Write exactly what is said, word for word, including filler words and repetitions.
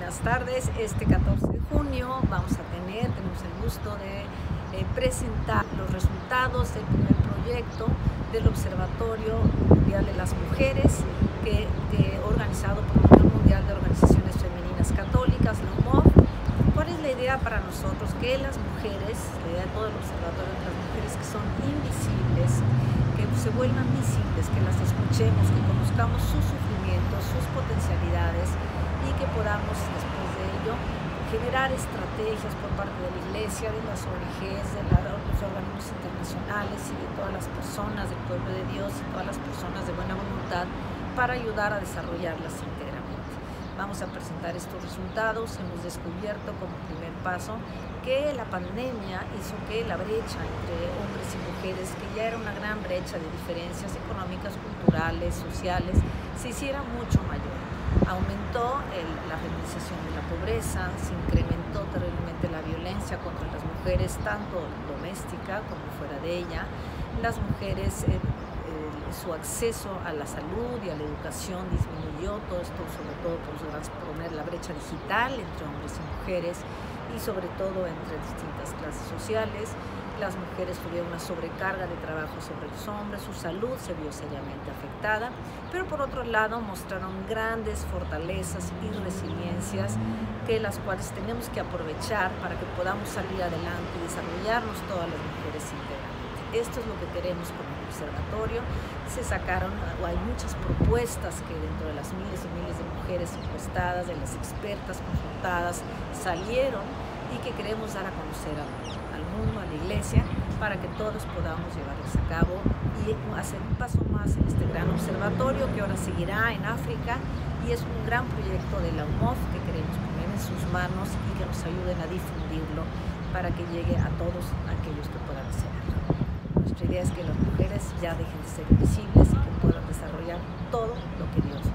buenas tardes. Este catorce de junio vamos a tener, tenemos el gusto de eh, presentar los resultados del primer proyecto del Observatorio Mundial de las Mujeres, que, que organizado por la Unión Mundial de Organizaciones Femeninas Católicas, la U M O F. ¿Cuál es la idea para nosotros? Que las mujeres, la idea de todo el observatorio, de las mujeres que son invisibles, que se vuelvan visibles, que las escuchemos, que conozcamos sus sufrimientos, sus potencialidades y que podamos, después de ello, generar estrategias por parte de la Iglesia, de las O N Ges, de la, los organismos internacionales y de todas las personas del pueblo de Dios y todas las personas de buena voluntad para ayudar a desarrollarlas íntegramente. Vamos a presentar estos resultados. Hemos descubierto como primer paso que la pandemia hizo que la brecha entre hombres y mujeres, que ya era una gran brecha de diferencias económicas, culturales, sociales, se hiciera mucho mayor. Aumentó el, la feminización de la pobreza, se incrementó terriblemente la violencia contra las mujeres, tanto doméstica como fuera de ella. Las mujeres, eh, eh, su acceso a la salud y a la educación disminuyó, todo esto sobre todo por poner la brecha digital entre hombres y mujeres y sobre todo entre distintas clases sociales. Las mujeres tuvieron una sobrecarga de trabajo sobre los hombres, su salud se vio seriamente afectada, pero por otro lado mostraron grandes fortalezas y resiliencias que las cuales tenemos que aprovechar para que podamos salir adelante y desarrollarnos todas las mujeres íntegramente. Esto es lo que queremos con el observatorio. Se sacaron, o hay muchas propuestas que dentro de las miles y miles de mujeres encuestadas, de las expertas consultadas, salieron y que queremos dar a conocer al, al mundo, a la Iglesia, para que todos podamos llevarlas a cabo y hacer un paso más en este gran observatorio que ahora seguirá en África, y es un gran proyecto de la U M O F que queremos poner en sus manos y que nos ayuden a difundirlo para que llegue a todos aquellos que puedan hacerlo. Nuestra idea es que las mujeres ya dejen de ser invisibles y que puedan desarrollar todo lo que Dios